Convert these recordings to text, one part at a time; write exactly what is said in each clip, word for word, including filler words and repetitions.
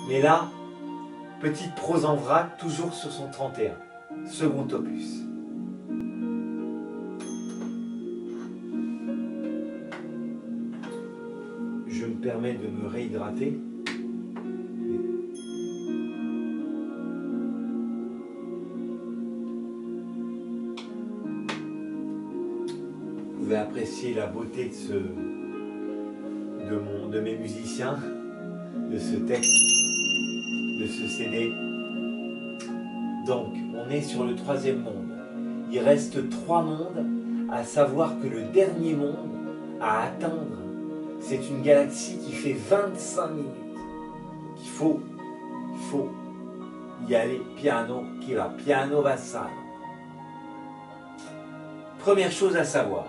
Mais là, petite prose en vrac, toujours sur son trente et un, second opus. Je me permets de me réhydrater. Vous pouvez apprécier la beauté de, ce, de, mon, de mes musiciens, de ce texte, de ce C D. Donc, on est sur le troisième monde. Il reste trois mondes, à savoir que le dernier monde à atteindre, c'est une galaxie qui fait vingt-cinq minutes. Il faut, il faut y aller piano, qui va, piano va sano. Première chose à savoir,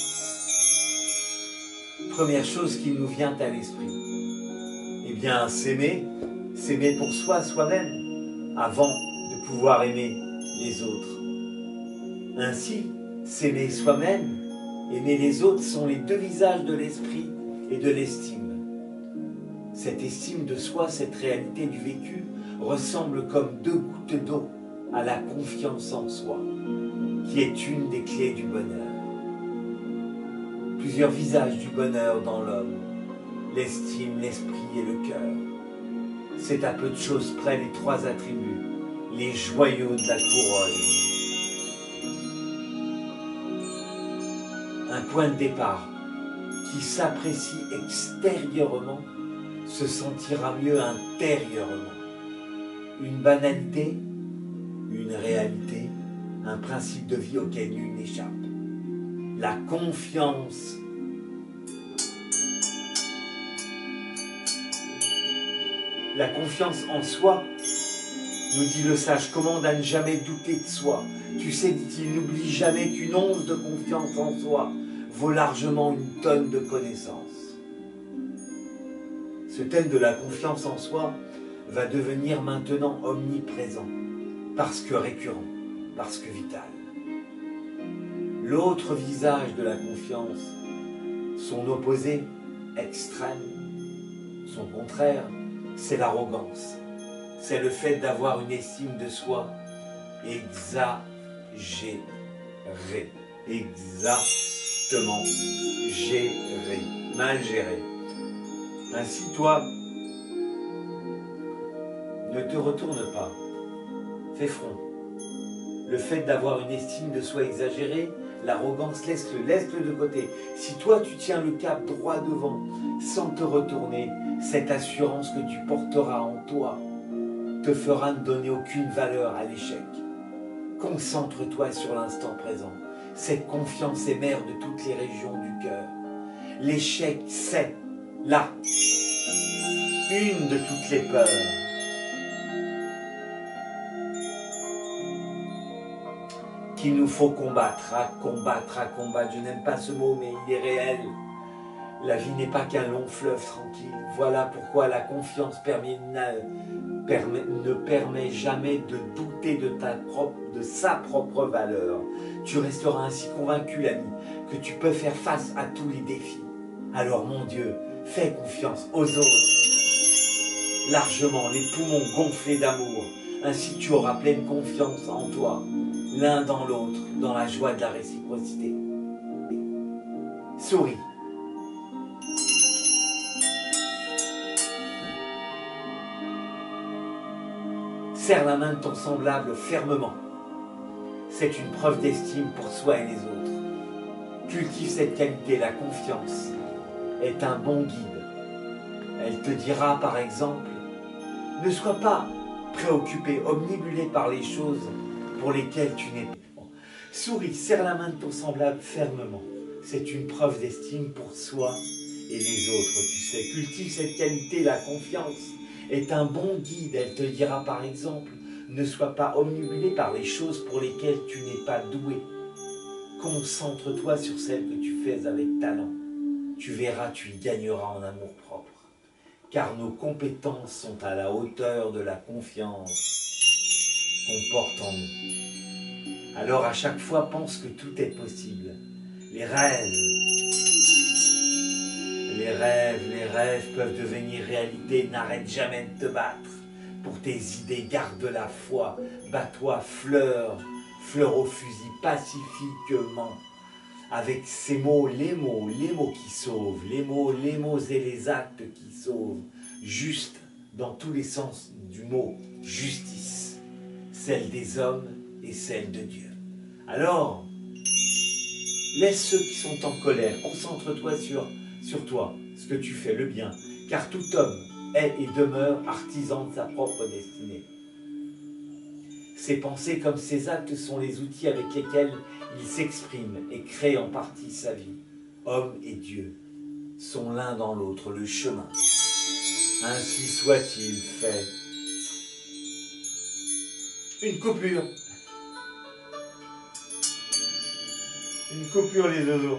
première chose qui nous vient à l'esprit, eh bien s'aimer, s'aimer pour soi, soi-même, avant de pouvoir aimer les autres. Ainsi, s'aimer soi-même, aimer les autres sont les deux visages de l'esprit et de l'estime. Cette estime de soi, cette réalité du vécu, ressemble comme deux gouttes d'eau à la confiance en soi, qui est une des clés du bonheur. Plusieurs visages du bonheur dans l'homme, l'estime, l'esprit et le cœur. C'est à peu de choses près les trois attributs, les joyaux de la couronne. Un point de départ qui s'apprécie extérieurement se sentira mieux intérieurement. Une banalité, une réalité, un principe de vie auquel nul n'échappe. La confiance. La confiance en soi, nous dit le sage, commande à ne jamais douter de soi. Tu sais, dit-il, n'oublie jamais qu'une once de confiance en soi vaut largement une tonne de connaissances. Ce thème de la confiance en soi va devenir maintenant omniprésent, parce que récurrent, parce que vital. L'autre visage de la confiance, son opposé extrême, son contraire, c'est l'arrogance. C'est le fait d'avoir une estime de soi exagérée. Exactement gérée, mal gérée. Ainsi, toi, ne te retourne pas. Fais front. Le fait d'avoir une estime de soi exagérée, l'arrogance, laisse-le, laisse-le de côté. Si toi, tu tiens le cap droit devant, sans te retourner, cette assurance que tu porteras en toi te fera ne donner aucune valeur à l'échec. Concentre-toi sur l'instant présent. Cette confiance est mère de toutes les régions du cœur. L'échec, c'est là une de toutes les peurs. Qu'il nous faut combattre, à combattre, à combattre. Je n'aime pas ce mot, mais il est réel. La vie n'est pas qu'un long fleuve tranquille. Voilà pourquoi la confiance permet, ne, permet, ne permet jamais de douter de, ta propre, de sa propre valeur. Tu resteras ainsi convaincu, l'ami, que tu peux faire face à tous les défis. Alors, mon Dieu, fais confiance aux autres. Largement, les poumons gonflés d'amour. Ainsi, tu auras pleine confiance en toi. L'un dans l'autre, dans la joie de la réciprocité. Souris. Serre la main de ton semblable fermement. C'est une preuve d'estime pour soi et les autres. Cultive cette qualité, la confiance est un bon guide. Elle te dira par exemple, ne sois pas préoccupé, omnibulé par les choses pour lesquelles tu n'es pas. Souris, serre la main de ton semblable fermement. C'est une preuve d'estime pour soi et les autres, tu sais. Cultive cette qualité, la confiance est un bon guide. Elle te dira par exemple, ne sois pas omnibulé par les choses pour lesquelles tu n'es pas doué. Concentre-toi sur celles que tu fais avec talent. Tu verras, tu y gagneras en amour propre. Car nos compétences sont à la hauteur de la confiance qu'on porte en nous. Alors à chaque fois, pense que tout est possible. Les rêves, Les rêves, les rêves peuvent devenir réalité. N'arrête jamais de te battre. Pour tes idées, garde la foi. Bats-toi, fleur, fleur au fusil, pacifiquement. Avec ces mots, les mots, les mots qui sauvent. Les mots, les mots et les actes qui sauvent. Juste dans tous les sens du mot, justice. Celle des hommes et celle de Dieu. Alors, laisse ceux qui sont en colère, concentre-toi sur, sur toi, ce que tu fais, le bien, car tout homme est et demeure artisan de sa propre destinée. Ses pensées comme ses actes sont les outils avec lesquels il s'exprime et crée en partie sa vie. Homme et Dieu sont l'un dans l'autre le chemin. Ainsi soit-il fait. Une coupure. Une coupure les oiseaux.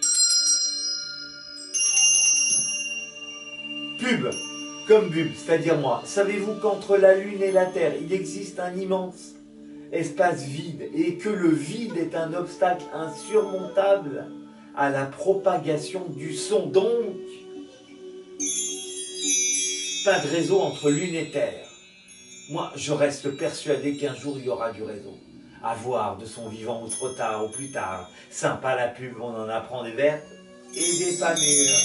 Pub, comme Bub, c'est-à-dire moi. Savez-vous qu'entre la Lune et la Terre, il existe un immense espace vide et que le vide est un obstacle insurmontable à la propagation du son. Donc, pas de réseau entre Lune et Terre. Moi, je reste persuadé qu'un jour, il y aura du réseau. À voir de son vivant ou trop tard ou plus tard. Sympa la pub, on en apprend des vertes et des pas mûres.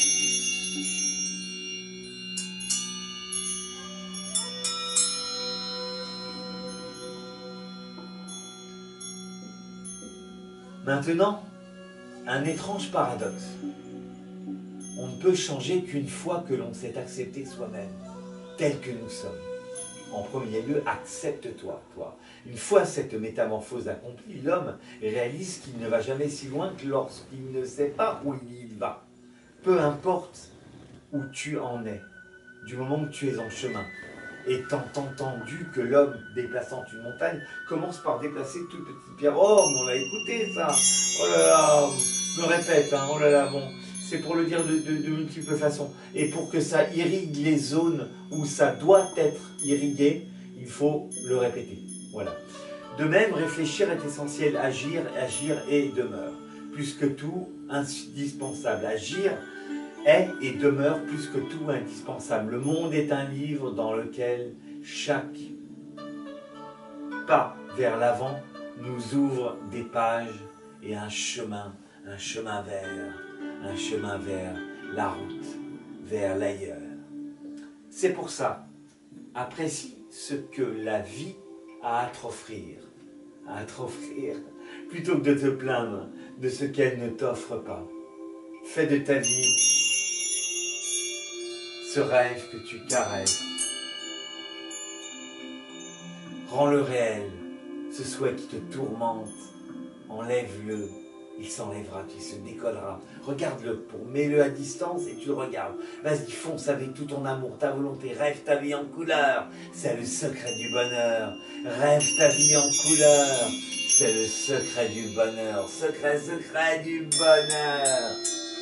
Maintenant, un étrange paradoxe. On ne peut changer qu'une fois que l'on s'est accepté soi-même, tel que nous sommes. En premier lieu, accepte-toi, toi. Une fois cette métamorphose accomplie, l'homme réalise qu'il ne va jamais si loin que lorsqu'il ne sait pas où il va. Peu importe où tu en es, du moment que tu es en chemin. Étant entendu que l'homme, déplaçant une montagne, commence par déplacer de toutes petites pierres. Oh, mais on l'a écouté ça. Oh là là, je me répète, hein, oh là là, bon. C'est pour le dire de, de, de multiples façons. Et pour que ça irrigue les zones où ça doit être irrigué, il faut le répéter. Voilà. De même, réfléchir est essentiel. Agir, agir et demeure. Plus que tout, indispensable. Agir est et demeure plus que tout indispensable. Le monde est un livre dans lequel chaque pas vers l'avant nous ouvre des pages et un chemin, un chemin vers, un chemin vers la route, vers l'ailleurs. C'est pour ça, apprécie ce que la vie a à t'offrir, à t'offrir, plutôt que de te plaindre de ce qu'elle ne t'offre pas. Fais de ta vie ce rêve que tu caresses. Rends-le réel, ce souhait qui te tourmente, enlève-le, il s'enlèvera, il se décollera. Regarde-le, pour mets-le à distance et tu le regardes. Vas-y, fonce avec tout ton amour, ta volonté, rêve ta vie en couleur, c'est le secret du bonheur. Rêve ta vie en couleur, c'est le secret du bonheur. Secret, secret du bonheur.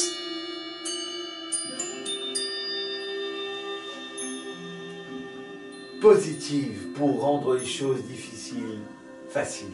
Positive pour rendre les choses difficiles faciles.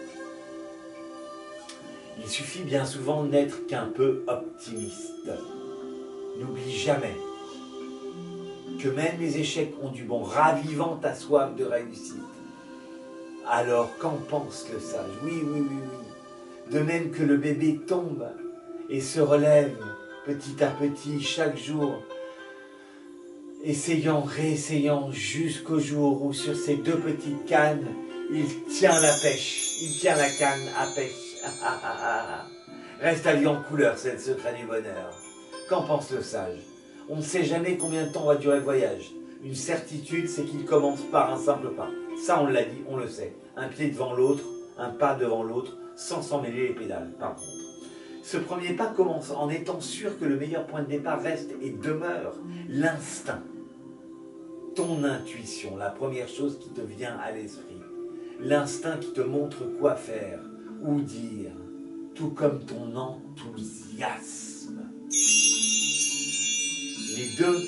Il suffit bien souvent n'être qu'un peu optimiste. N'oublie jamais que même les échecs ont du bon, ravivant ta soif de réussite. Alors qu'en pense le sage? Oui, oui, oui, oui. De même que le bébé tombe et se relève petit à petit chaque jour, essayant, réessayant jusqu'au jour où sur ces deux petites cannes, il tient la pêche, il tient la canne à pêche. Reste à vie en couleur, c'est le secret du bonheur. Qu'en pense le sage? On ne sait jamais combien de temps va durer le voyage. Une certitude, c'est qu'il commence par un simple pas. Ça, on l'a dit, on le sait. Un pied devant l'autre, un pas devant l'autre, sans s'en mêler les pédales, par contre. Ce premier pas commence en étant sûr que le meilleur point de départ reste et demeure l'instinct. Ton intuition, la première chose qui te vient à l'esprit. L'instinct qui te montre quoi faire ou dire, tout comme ton enthousiasme. Les deux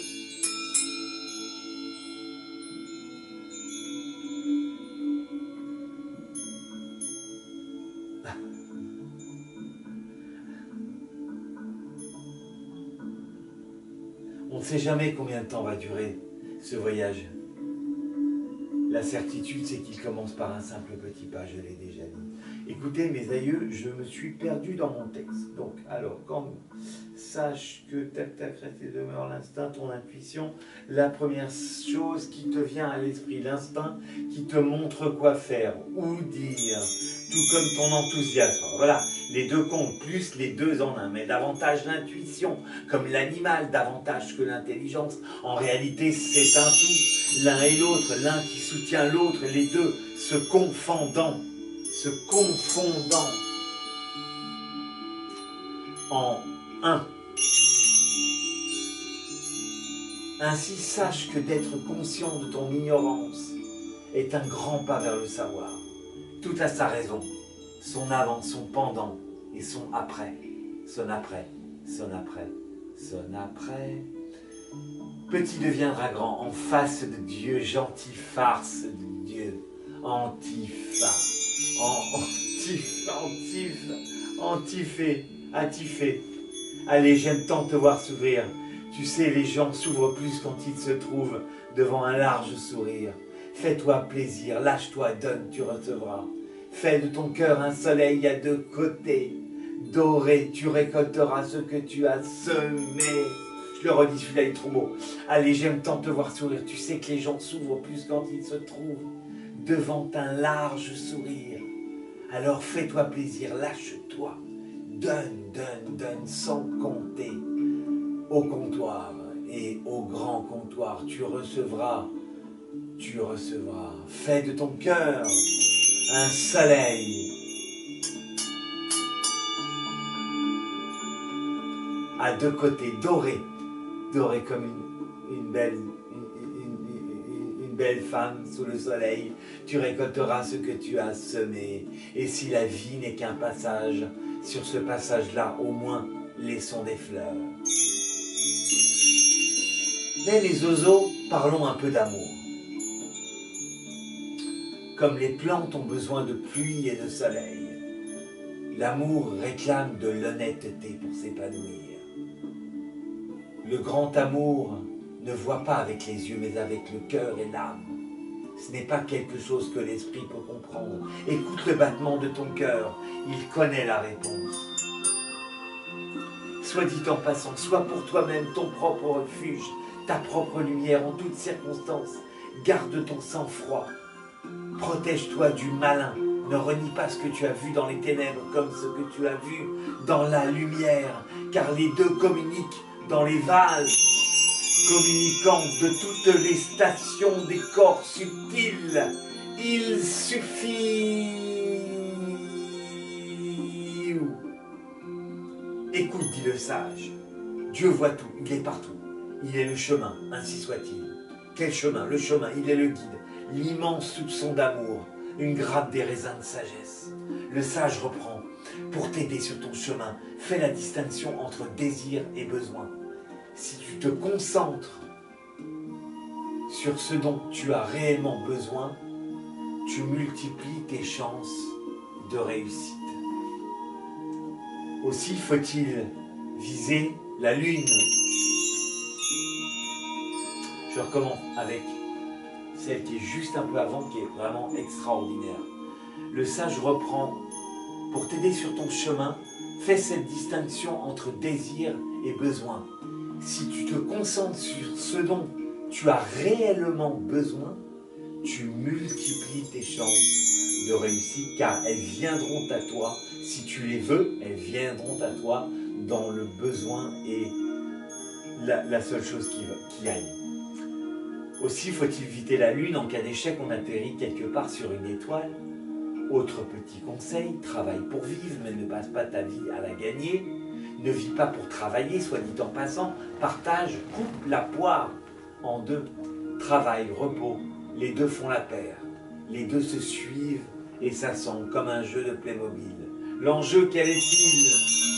ne sait jamais combien de temps va durer ce voyage. La certitude, c'est qu'il commence par un simple petit pas, je l'ai déjà dit. Écoutez, mes aïeux, je me suis perdu dans mon texte. Donc, alors, quand sache que tac tac reste et demeure l'instinct, ton intuition, la première chose qui te vient à l'esprit, l'instinct qui te montre quoi faire ou dire, tout comme ton enthousiasme. Voilà, les deux comptent, plus les deux en un, mais davantage l'intuition, comme l'animal, davantage que l'intelligence. En réalité, c'est un tout, l'un et l'autre, l'un qui soutient l'autre, les deux se confondant, se confondant en un. Ainsi, sache que d'être conscient de ton ignorance est un grand pas vers le savoir. Tout a sa raison, son avant, son pendant et son après. Son après, son après, son après. Petit deviendra grand en face de Dieu, gentil farce de Dieu. Antifa, en, antif, antif, antifé, atifé. Allez, j'aime tant te voir sourire. Tu sais, les gens s'ouvrent plus quand ils se trouvent devant un large sourire. Fais-toi plaisir, lâche-toi, donne, tu recevras. Fais de ton cœur un soleil à deux côtés. Doré, tu récolteras ce que tu as semé. Je le redis, celui-là est trop beau. Allez, j'aime tant te voir sourire. Tu sais que les gens s'ouvrent plus quand ils se trouvent devant un large sourire. Alors fais-toi plaisir, lâche-toi. Donne, donne, donne sans compter. Au comptoir et au grand comptoir, tu recevras, tu recevras. Fais de ton cœur un soleil à deux côtés, doré, doré comme une, une belle, une, une, une belle femme sous le soleil. Tu récolteras ce que tu as semé. Et si la vie n'est qu'un passage, sur ce passage-là, au moins, laissons des fleurs. Mais les oiseaux, parlons un peu d'amour. Comme les plantes ont besoin de pluie et de soleil, l'amour réclame de l'honnêteté pour s'épanouir. Le grand amour ne voit pas avec les yeux, mais avec le cœur et l'âme. Ce n'est pas quelque chose que l'esprit peut comprendre. Écoute le battement de ton cœur, il connaît la réponse. Soit dit en passant, sois pour toi-même ton propre refuge, ta propre lumière en toutes circonstances. Garde ton sang-froid. Protège-toi du malin. Ne renie pas ce que tu as vu dans les ténèbres comme ce que tu as vu dans la lumière, car les deux communiquent dans les vases, communiquant de toutes les stations des corps subtils. Il suffit... Écoute, dit le sage, Dieu voit tout, il est partout. Il est le chemin, ainsi soit-il. Quel chemin? Le chemin, il est le guide, l'immense soupçon d'amour, une grappe des raisins de sagesse. Le sage reprend, pour t'aider sur ton chemin, fais la distinction entre désir et besoin. Si tu te concentres sur ce dont tu as réellement besoin, tu multiplies tes chances de réussite. Aussi faut-il viser la lune. Je recommence avec celle qui est juste un peu avant, qui est vraiment extraordinaire. Le sage reprend, pour t'aider sur ton chemin, fais cette distinction entre désir et besoin. Si tu te concentres sur ce dont tu as réellement besoin, tu multiplies tes chances de réussite, car elles viendront à toi, si tu les veux, elles viendront à toi dans le besoin et la, la seule chose qui, qui aille. Aussi faut-il éviter la lune. En cas d'échec, on atterrit quelque part sur une étoile. Autre petit conseil, travaille pour vivre, mais ne passe pas ta vie à la gagner. Ne vis pas pour travailler, soit dit en passant. Partage, coupe la poire en deux. Travail, repos, les deux font la paire. Les deux se suivent et s'assemblent comme un jeu de Playmobil. L'enjeu, quel est-il?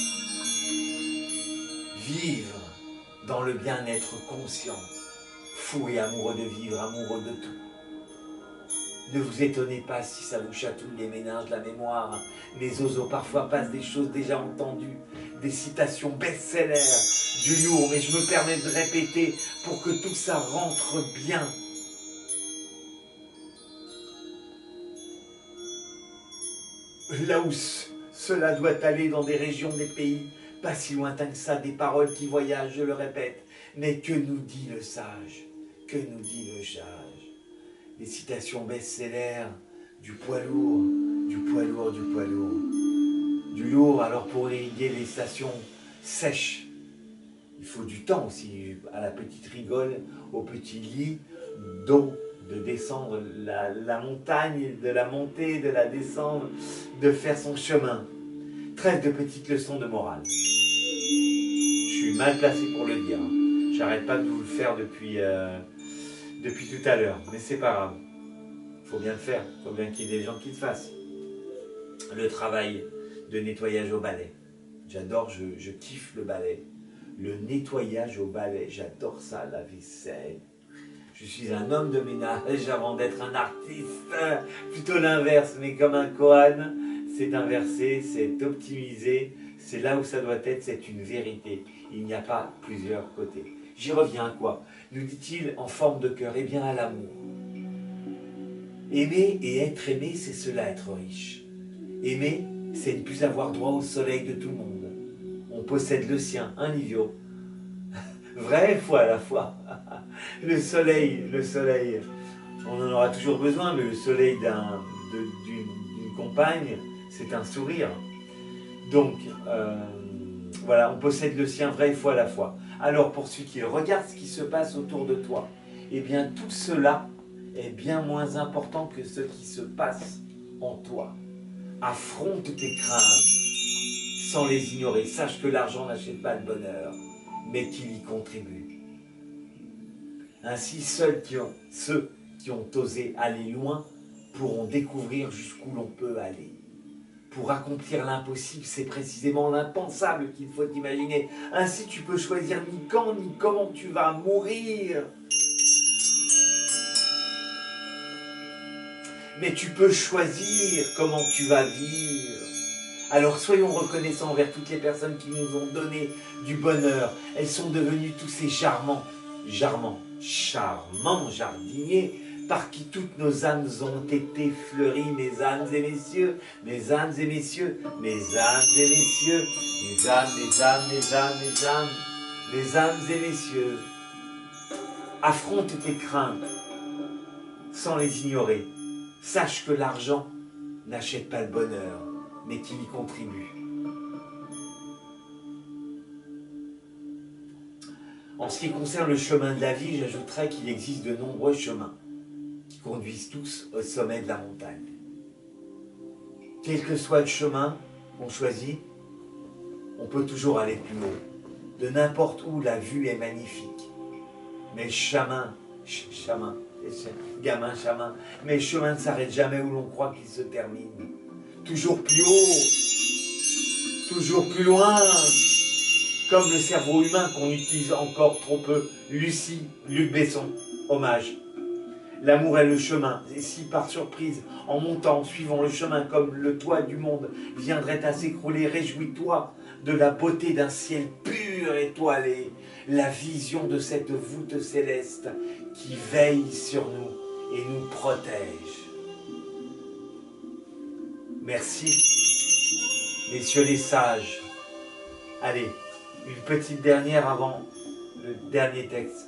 Vivre dans le bien-être conscient. Fou et amoureux de vivre, amoureux de tout. Ne vous étonnez pas si ça vous chatouille les méninges de la mémoire. Les oiseaux parfois passent des choses déjà entendues, des citations best-sellers, du lourd, mais je me permets de répéter pour que tout ça rentre bien. Là où cela doit aller dans des régions, des pays, pas si lointains que ça, des paroles qui voyagent, je le répète. Mais que nous dit le sage? Que nous dit le sage? Des citations best-sellers, du poids lourd, du poids lourd, du poids lourd. Du lourd, alors pour irriguer les stations sèches, il faut du temps aussi, à la petite rigole, au petit lit d'eau, de descendre la, la montagne, de la monter, de la descendre, de faire son chemin. Trêve de petites leçons de morale. Je suis mal placé pour le dire. J'arrête pas de vous le faire depuis, euh, depuis tout à l'heure, mais c'est pas grave. Il faut bien le faire, il faut bien qu'il y ait des gens qui le fassent. Le travail de nettoyage au balai. J'adore, je, je kiffe le balai. Le nettoyage au balai, j'adore ça, la vaisselle. Je suis un homme de ménage avant d'être un artiste. Plutôt l'inverse, mais comme un koan, c'est inversé, c'est optimisé. C'est là où ça doit être, c'est une vérité. Il n'y a pas plusieurs côtés. J'y reviens à quoi? Nous dit-il en forme de cœur? Eh bien à l'amour. Aimer et être aimé, c'est cela être riche. Aimer, c'est ne plus avoir droit au soleil de tout le monde. On possède le sien, un idiot. Vrai fois à la fois. Le soleil, le soleil, on en aura toujours besoin, mais le soleil d'un, de, d'une, d'une compagne, c'est un sourire. Donc, euh, voilà, on possède le sien vrai fois à la fois. Alors, pour celui qui regarde ce qui se passe autour de toi, eh bien, tout cela est bien moins important que ce qui se passe en toi. Affronte tes craintes sans les ignorer. Sache que l'argent n'achète pas le bonheur, mais qu'il y contribue. Ainsi, seuls qui ont, ceux qui ont osé aller loin pourront découvrir jusqu'où l'on peut aller. Pour accomplir l'impossible, c'est précisément l'impensable qu'il faut imaginer. Ainsi, tu peux choisir ni quand ni comment tu vas mourir. Mais tu peux choisir comment tu vas vivre. Alors soyons reconnaissants envers toutes les personnes qui nous ont donné du bonheur. Elles sont devenues tous ces charmants, charmants, charmants jardiniers par qui toutes nos âmes ont été fleuries, mes âmes et messieurs, mes âmes et messieurs, mes âmes et messieurs, mes âmes, mes âmes, mes âmes, mes âmes, mes âmes et messieurs. Affronte tes craintes sans les ignorer. Sache que l'argent n'achète pas le bonheur, mais qu'il y contribue. En ce qui concerne le chemin de la vie, j'ajouterais qu'il existe de nombreux chemins qui conduisent tous au sommet de la montagne. Quel que soit le chemin qu'on choisit, on peut toujours aller plus haut. De n'importe où, la vue est magnifique. Mais le chemin, chemin, gamin, chemin, mais le chemin ne s'arrête jamais où l'on croit qu'il se termine. Toujours plus haut, toujours plus loin, comme le cerveau humain qu'on utilise encore trop peu. Lucie, Luc Besson, hommage. L'amour est le chemin, et si par surprise, en montant, en suivant le chemin comme le toit du monde viendrait à s'écrouler, réjouis-toi de la beauté d'un ciel pur étoilé, la vision de cette voûte céleste qui veille sur nous et nous protège. Merci, messieurs les sages. Allez, une petite dernière avant le dernier texte.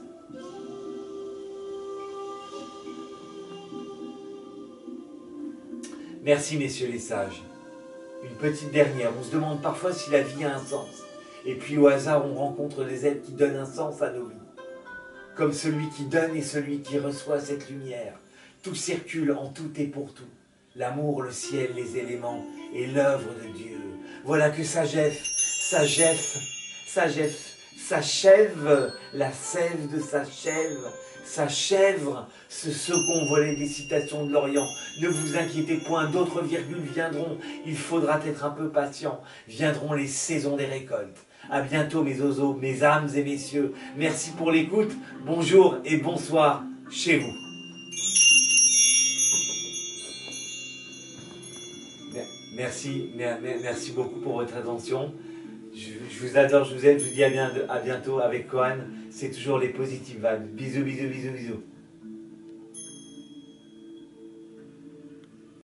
Merci, messieurs les sages. Une petite dernière. On se demande parfois si la vie a un sens. Et puis au hasard, on rencontre des êtres qui donnent un sens à nos vies. Comme celui qui donne et celui qui reçoit cette lumière. Tout circule en tout et pour tout. L'amour, le ciel, les éléments et l'œuvre de Dieu. Voilà que sagesse, sagesse, sagesse, s'achève, la sève de sa chèvre, sa chèvre, ce second volet des citations de l'Orient. Ne vous inquiétez point, d'autres virgules viendront, il faudra être un peu patient. Viendront les saisons des récoltes. À bientôt mes oiseaux, mes âmes et messieurs. Merci pour l'écoute, bonjour et bonsoir chez vous. Merci, merci beaucoup pour votre attention. Je, je Je vous adore, je vous aime, je vous dis à bien- à bientôt avec Cohan. C'est toujours les positives vibes. Bisous, bisous, bisous, bisous.